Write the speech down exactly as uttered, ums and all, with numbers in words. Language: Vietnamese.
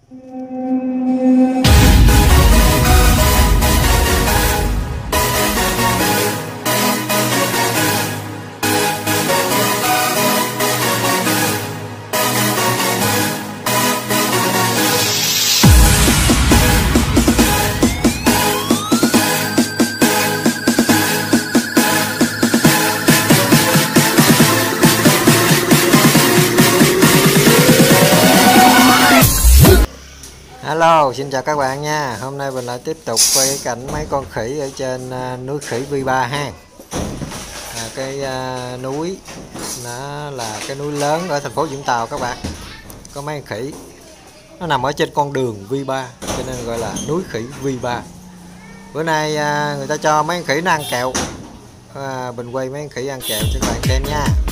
Hello, xin chào các bạn nha. Hôm nay mình lại tiếp tục quay cái cảnh mấy con khỉ ở trên uh, núi khỉ V ba ha. À, cái uh, núi nó là cái núi lớn ở thành phố Vũng Tàu các bạn. Có mấy con khỉ. Nó nằm ở trên con đường V ba cho nên gọi là núi khỉ V ba. Bữa nay uh, người ta cho mấy con khỉ nó ăn kẹo. À, mình quay mấy con khỉ ăn kẹo cho các bạn xem nha.